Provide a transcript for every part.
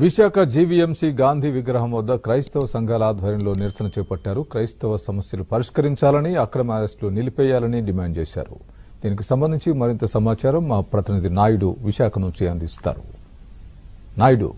Visakha GVMC Gandhi విగ్రహం వద్ద క్రైస్తవ సంఘాల ఆధ్వర్యంలో నిరసన చేపట్టారు. క్రైస్తవ సమస్యలు పరిష్కరించాలని, అక్రమ అరెస్టులు నిలిపేయాలని డిమాండ్ చేశారు. దీనికి సంబంధించి మరింత సమాచారం మా ప్రతినిధి నాయుడు విశాఖ నుంచి అందిస్తారు. నాయుడు,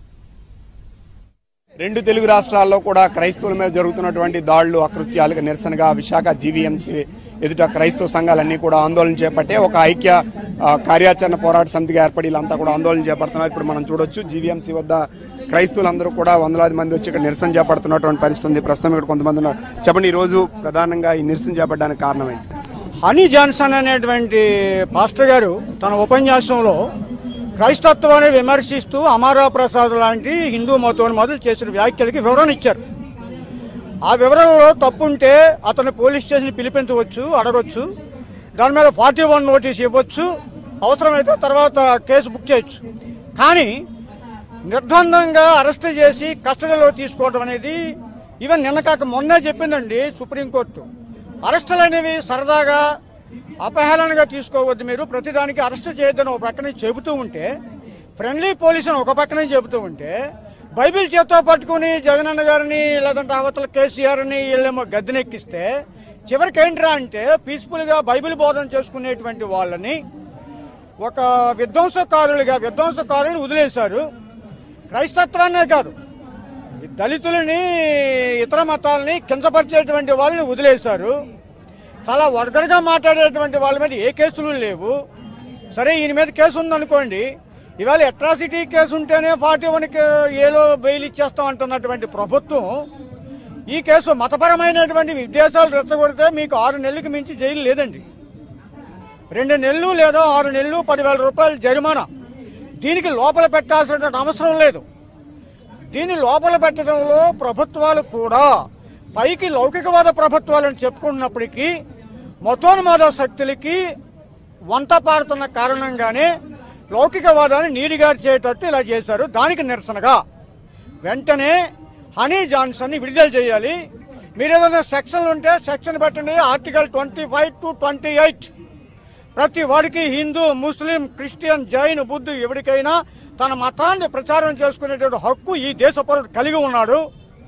రెండు తెలుగు రాష్ట్రాల్లో కూడా క్రైస్తవుల మీద జరుగుతున్నటువంటి దాడులు, అకృత్యాలకు నిరసనగా విశాఖ జీవీఎంసీ ఎదుట క్రైస్తవ సంఘాలన్నీ కూడా ఆందోళన చేపట్టే ఒక ఐక్య కార్యాచరణ పోరాట సమితిగా ఏర్పడి వీళ్ళంతా కూడా ఆందోళన చేపడుతున్నారు. ఇప్పుడు మనం చూడొచ్చు, జీవీఎంసీ వద్ద క్రైస్తవులందరూ కూడా వందలాది మంది వచ్చి ఇక్కడ నిరసన చేపడుతున్నటువంటి పరిస్థితి ఉంది. ప్రస్తుతం ఇక్కడ కొంతమంది ఉన్నారు. చెప్పండి, ఈ రోజు ప్రధానంగా ఈ నిరసన చేపట్టడానికి కారణం ఏంటి? హనీ జాన్సన్ అనేటువంటి పాస్టర్ గారు తన ఉపన్యాసంలో క్రైస్తత్వాన్ని విమర్శిస్తూ అమరా ప్రసాద్ లాంటి హిందూ మతోన్మాదులు చేసిన వ్యాఖ్యలకి వివరణ ఇచ్చారు. ఆ వివరణలో తప్పుంటే అతను పోలీస్ స్టేషన్ పిలిపించవచ్చు, అడగొచ్చు, దాని మీద 41 నోటీస్ ఇవ్వచ్చు, అవసరమైతే తర్వాత కేసు బుక్ చేయొచ్చు. కానీ నిర్బంధంగా అరెస్ట్ చేసి కస్టడీలో తీసుకోవడం అనేది ఈవెన్ నిన్న కాక మొన్నే చెప్పిందండి సుప్రీంకోర్టు. అరెస్టులు అనేవి సరదాగా అపహేళనగా తీసుకోవద్దు, మీరు ప్రతిదానికి అరెస్ట్ చేయొద్దని ఒక పక్కన చెబుతూ ఉంటే, ఫ్రెండ్లీ పోలీసు ఒక పక్కన చెబుతూ ఉంటే, బైబిల్ చేత్తో పట్టుకుని జగనన్న గారిని లేదంటే అవతల కేసీఆర్ని వీళ్ళేమో గద్దెనెక్కిస్తే చివరికి ఏంట్రా అంటే పీస్ఫుల్గా బైబిల్ బోధన చేసుకునేటువంటి వాళ్ళని ఒక విధ్వంసకారులు వదిలేశారు. క్రైస్తత్వాన్నే కాదు, దళితులని, ఇతర మతాలని కించపరిచేటువంటి వాళ్ళని వదిలేశారు. చాలా వర్గర్గా మాట్లాడేటువంటి వాళ్ళ మీద ఏ కేసులు లేవు. సరే, ఈయన మీద కేసు ఉందనుకోండి, ఇవాళ అట్రాసిటీ కేసు ఉంటేనే 41 ఏలో బెయిల్ ఇచ్చేస్తామంటున్నటువంటి ప్రభుత్వం ఈ కేసు మతపరమైనటువంటి విద్వేషాలు రెచ్చగొడితే మీకు 6 నెలలకు మించి జైలు లేదండి. 2 నెలలు లేదా 6 నెలలు 10,000 రూపాయలు జరిమానా. దీనికి లోపల పెట్టాల్సిన అవసరం లేదు. దీన్ని లోపల పెట్టడంలో ప్రభుత్వాలు కూడా పైకి లౌకికవాద ప్రభుత్వాలను చెప్పుకున్నప్పటికీ మతోన్మాద శక్తులకి వంత పాడుతున్న కారణంగానే లౌకికవాదాన్ని నీరుగార్చేటట్టు ఇలా చేశారు. దానికి నిరసనగా వెంటనే హనీ జాన్సన్ని విడుదల చేయాలి. మీరు ఏదైనా సెక్షన్లు ఉంటే సెక్షన్ పెట్టండి. ఆర్టికల్ 25 to 28 ప్రతి వాడికి, హిందూ, ముస్లిం, క్రిస్టియన్, జైన్, బుద్ధు ఎవరికైనా తన మతాన్ని ప్రచారం చేసుకునేటువంటి హక్కు ఈ దేశ పౌరుడు కలిగి ఉన్నాడు.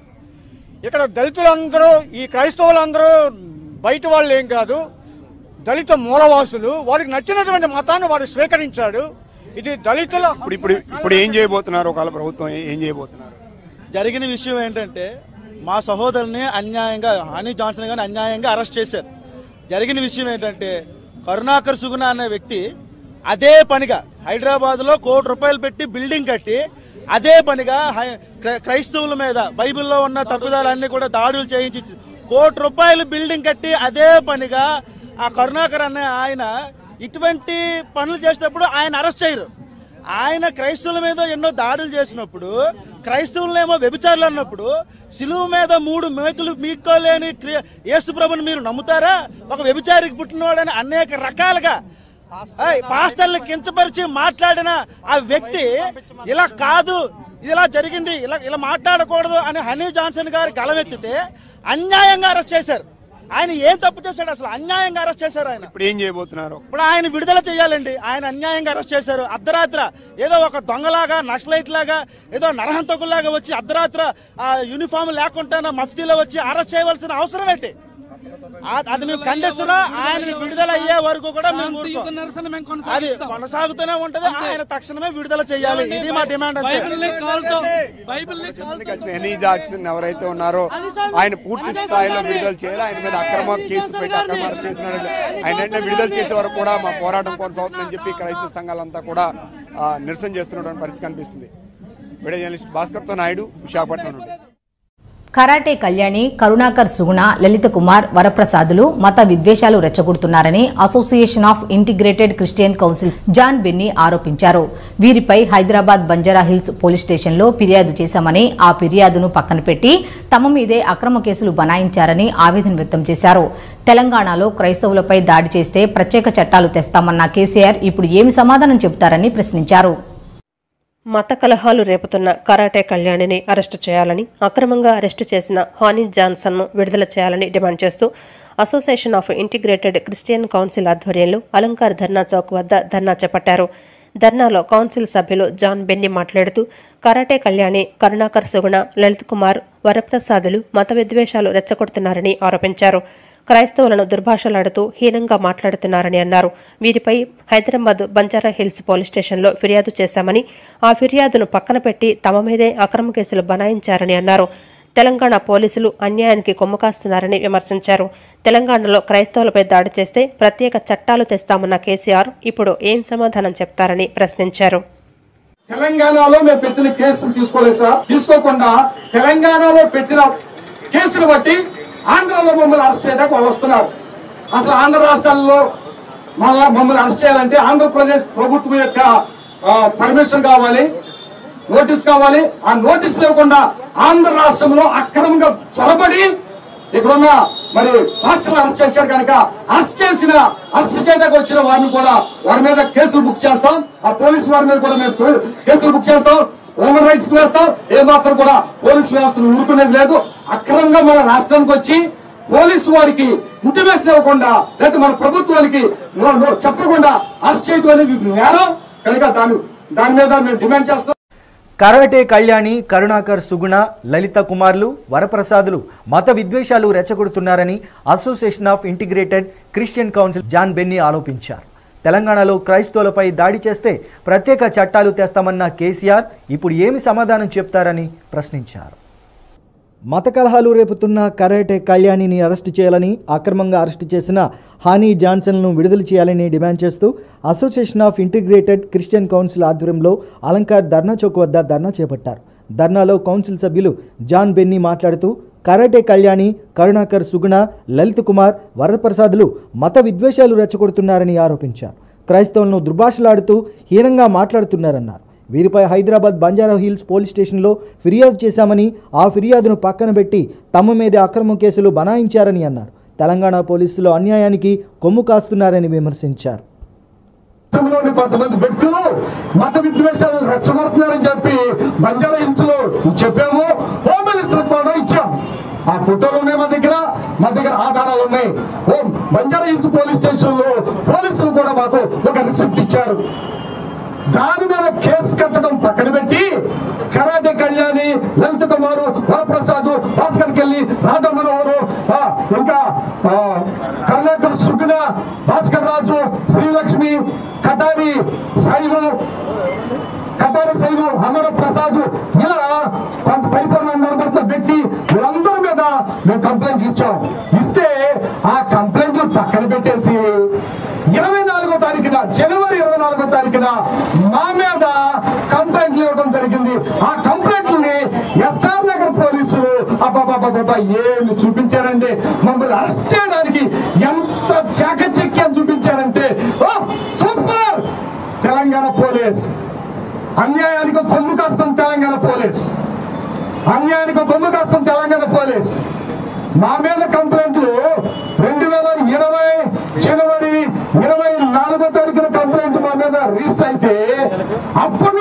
ఇక్కడ దళితులందరూ, ఈ క్రైస్తవులందరూ బయట వాళ్ళు ఏం కాదు, దళిత మూలవాసులు. వారికి నచ్చినటువంటి మతాన్ని వారు స్వీకరించాడు. ఇది దళితుల ఇప్పుడు ఏం చేయబోతున్నారు? ఒకవేళ ప్రభుత్వం ఏం చేయబోతున్నారు? జరిగిన విషయం ఏంటంటే, మా సహోదరుని అన్యాయంగా, హనీ జాన్సన్ గారిని అన్యాయంగా అరెస్ట్ చేశారు. జరిగిన విషయం ఏంటంటే, కరుణాకర్ సుగుణ అనే వ్యక్తి అదే పనిగా హైదరాబాద్ లో 1 కోటి రూపాయలు పెట్టి బిల్డింగ్ కట్టి అదే పనిగా క్రైస్తవుల మీద బైబిల్లో ఉన్న తప్పిదాలన్నీ కూడా దాడులు చేయించి 1 కోటి రూపాయలు బిల్డింగ్ కట్టి అదే పనిగా ఆ కరుణాకర్ అనే ఆయన ఇటువంటి పనులు చేసినప్పుడు ఆయన అరెస్ట్ చేయరు. ఆయన క్రైస్తవుల మీద ఎన్నో దాడులు చేసినప్పుడు, క్రైస్తవులనేమో వ్యభిచారులు అన్నప్పుడు, సిలువ మీద 3 మేకులు మీక్కోలేని యేసుప్రభుని మీరు నమ్ముతారా? ఒక వ్యభిచారికి పుట్టినవాడని అనేక రకాలుగా పాస్టర్లు కించపరిచి మాట్లాడిన ఆ వ్యక్తి ఇలా కాదు, ఇది ఇలా జరిగింది, ఇలా మాట్లాడకూడదు అని హనీ జాన్సన్ గారు గళమెత్తితే అన్యాయంగా అరెస్ట్ చేశారు. ఆయన ఏం తప్పు చేశాడు? అసలు అన్యాయంగా అరెస్ట్ చేశారు. ఆయన ఇప్పుడు ఏం చేయబోతున్నారు? ఇప్పుడు ఆయన విడుదల చేయాలండి. ఆయన అన్యాయంగా అరెస్ట్ చేశారు. అర్ధరాత్ర ఏదో ఒక దొంగలాగా, నక్సలైట్ లాగా, ఏదో నరహంతకుల్లాగా వచ్చి అర్ధరాత్ర ఆ యూనిఫామ్ లేకుండా మఫ్తీలో వచ్చి అరెస్ట్ చేయవలసిన అవసరం ఏంటి? అది మేము ఖండిస్తున్నా. ఆయన విడుదల అయ్యే వరకు కూడా మేము అది కొనసాగుతూనే ఉంటది. ఆయన తక్షణమే విడుదల చేయాలి. ఇది మా డిమాండ్. హనీ జాన్సన్ ఎవరైతే ఉన్నారో ఆయన పూర్తి స్థాయిలో విడుదల చేయాలి. ఆయన మీద అక్రమ కేసు పెట్టి అక్రమ అరెస్ట్ చేస్తున్నాడు. ఆయన విడుదల చేసే వరకు కూడా మా పోరాటం కొనసాగుతుందని చెప్పి క్రైస్తవ సంఘాలంతా కూడా నిరసన చేస్తున్నటువంటి పరిస్థితి కనిపిస్తుంది. వీడియో జర్నలిస్ట్ భాస్కర్తో నాయుడు, విశాఖపట్నం నుండి. కరాటే కళ్యాణి, కరుణాకర్ సుగుణ, లలిత కుమార్, వరప్రసాదులు మత విద్వేషాలు రెచ్చగొడుతున్నారని association of integrated Christian council John Benny ఆరోపించారు. వీరిపై హైదరాబాద్ బంజారాహిల్స్ పోలీస్ స్టేషన్లో ఫిర్యాదు చేశామని, ఆ ఫిర్యాదును పక్కన పెట్టి తమ మీదే అక్రమ కేసులు బనాయించారని ఆవేదన వ్యక్తం చేశారు. తెలంగాణలో క్రైస్తవులపై దాడి చేస్తే ప్రత్యేక చట్టాలు తెస్తామన్న కేసీఆర్ ఇప్పుడు ఏమి సమాధానం చెబుతారని ప్రశ్నించారు. మత కలహాలు రేపుతున్న కరాటే కళ్యాణిని అరెస్టు చేయాలని, అక్రమంగా అరెస్టు చేసిన హనీ జాన్సన్ను విడుదల చేయాలని డిమాండ్ చేస్తూ association of integrated Christian council ఆధ్వర్యంలో అలంకార్ ధర్నా చౌక్ వద్ద ధర్నా చేపట్టారు. ధర్నాలో కౌన్సిల్ సభ్యులు జాన్ బెన్నీ మాట్లాడుతూ కరాటే కళ్యాణి, కరుణాకర్ సుగుణ, లలిత్ కుమార్, వరప్రసాదులు మత విద్వేషాలు రెచ్చగొడుతున్నారని ఆరోపించారు. క్రైస్తవులను దుర్భాషలాడుతూ హీనంగా మాట్లాడుతున్నారని అన్నారు. వీరిపై హైదరాబాద్ బంజారా హిల్స్ పోలీస్ స్టేషన్లో ఫిర్యాదు చేశామని, ఆ ఫిర్యాదును పక్కన పెట్టి తమ మీదే అక్రమ కేసులు బనాయించారని అన్నారు. తెలంగాణ పోలీసులు అన్యాయానికి కొమ్ము కాస్తున్నారని విమర్శించారు. తెలంగాణలో క్రైస్తవులపై దాడి చేస్తే ప్రత్యేక చట్టాలు తెస్తామన్న కేసీఆర్ ఇప్పుడు ఏం సమాధానం చెప్తారని ప్రశ్నించారు. తెలంగాణలో మేము పెట్టిన కేసులు తీసుకోలేదు సార్. తీసుకోకుండా తెలంగాణలో పెట్టిన కేసులు బట్టి ఆంధ్రలో మమ్మల్ని అరెస్ట్ చేయడానికి వస్తున్నారు. అసలు ఆంధ్ర రాష్ట్రాల్లో మమ్మల్ని అరెస్ట్ చేయాలంటే ఆంధ్రప్రదేశ్ ప్రభుత్వం యొక్క పర్మిషన్ కావాలి, నోటీస్ కావాలి. ఆ నోటీస్ లేకుండా ఆంధ్ర రాష్ట్రంలో అక్రమంగా చొరబడి ఇక్కడున్న మరి రాష్ట్రాలు అరెస్ట్ చేశారు కనుక అరెస్ట్ చేయడానికి వచ్చిన వారిని కూడా వారి మీద కేసులు బుక్ చేస్తాం. ఆ పోలీసు వారి మీద కూడా మేము కేసులు బుక్ చేస్తాం. హ్యూమన్ రైట్స్ వేస్తాం. ఏమాత్రం కూడా పోలీసు వ్యవస్థను ఊరుకునేది లేదు. అక్రమంగా మన రాష్ట్రానికి వచ్చి పోలీసు వారికి ఇంటిమేషన్ ఇవ్వకుండా లేదా మన ప్రభుత్వానికి చెప్పకుండా అరెస్ట్ చేయడం అనేది నేరం కనుక దాని మీద మేము డిమాండ్ చేస్తాం. కరాటే కళ్యాణి, కరుణాకర్ సుగుణ, లలిత కుమార్లు, వరప్రసాదులు మత విద్వేషాలు రెచ్చగొడుతున్నారని association of integrated Christian council John Benny ఆరోపించారు. తెలంగాణలో క్రైస్తవులపై దాడి చేస్తే ప్రత్యేక చట్టాలు తెస్తామన్న కేసీఆర్ ఇప్పుడు ఏమి సమాధానం చెప్తారని ప్రశ్నించారు. మత కలహాలు రేపుతున్న కరాటే కళ్యాణిని అరెస్టు చేయాలని, అక్రమంగా అరెస్టు చేసిన హానీ జాన్సన్ను విడుదల చేయాలని డిమాండ్ చేస్తూ association of integrated Christian council ఆధ్వర్యంలో అలంకార్ ధర్నా చౌక్ వద్ద ధర్నా చేపట్టారు. ధర్నాలో కౌన్సిల్ సభ్యులు జాన్ బెన్నీ మాట్లాడుతూ కరాటే కళ్యాణి, కరుణాకర్ సుగుణ, లలిత్ కుమార్, వరప్రసాదులు మత విద్వేషాలు రెచ్చగొడుతున్నారని ఆరోపించారు. క్రైస్తవులను దుర్భాషలాడుతూ హీనంగా మాట్లాడుతున్నారన్నారు. వీరిపై హైదరాబాద్ బంజారా హిల్స్ పోలీస్ స్టేషన్లో ఫిర్యాదు చేశామని, ఆ ఫిర్యాదును పక్కన పెట్టి తమ మీద అక్రమ కేసులు బనాయించారని అన్నారు. తెలంగాణ పోలీసులు అన్యాయానికి కొమ్ము కాస్తున్నారని విమర్శించారు. కొంతమంది వ్యక్తులు మత విద్వేషాలు రెచ్చగొడుతున్నారని చెప్పి బంజారా హిల్స్ లో చెప్పాము. హోమ్ మినిస్టర్ కూడా ఇచ్చాం. ఆ ఫోటోలు ఉన్నాయి మా దగ్గర ఆధారాలు ఉన్నాయి. బంజారా హిల్స్ పోలీస్ స్టేషన్ లో పోలీసులు కూడా మాకు ఒక రిసిప్ట్ ఇచ్చారు. దాని మీద కేసు కట్టడం పక్కన పెట్టి కరాటే కళ్యాణి, లలిత్ కుమారు, వరప్రసాద్, భాస్కర్ కెల్లి, రాధా మనోహరు, ఇంకా కరుణాకర్ సుగుణ, భాస్కర్ రాజు, శ్రీలక్ష్మి, కటారి శైలు, అమర ప్రసాద్, ఇలా కొంత పరిపాలన నిలబడుతున్న వ్యక్తి వీళ్ళందరి మీద మేము కంప్లైంట్ ఇచ్చాం. ఇస్తే ఆ కంప్లైంట్లు పక్కన పెట్టేసి 24వ తారీఖున జనవరి 24వ తారీఖున మా మీద కంప్లైంట్లు ఇవ్వడం జరిగింది. ఆ కంప్లైంట్లని ఎస్ఆర్ నగర్ పోలీసులు అబ్బాబాబాబా ఏమి చూపించారంటే మమ్మల్ని అరెస్ట్ చేయడానికి ఎంత చాకచక్యం చూపించారంటే సూపర్. తెలంగాణ పోలీస్ అన్యాయానికి కొమ్ము కాస్తాం. తెలంగాణ పోలీస్ అన్యాయానికి కొమ్ము కాస్తాం. తెలంగాణ పోలీస్ మా మీద కంప్లైంట్లు 2020 జనవరి 24వ తారీఖున కంప్లైంట్ మా మీద రిజిస్టర్ అయితే అప్పటి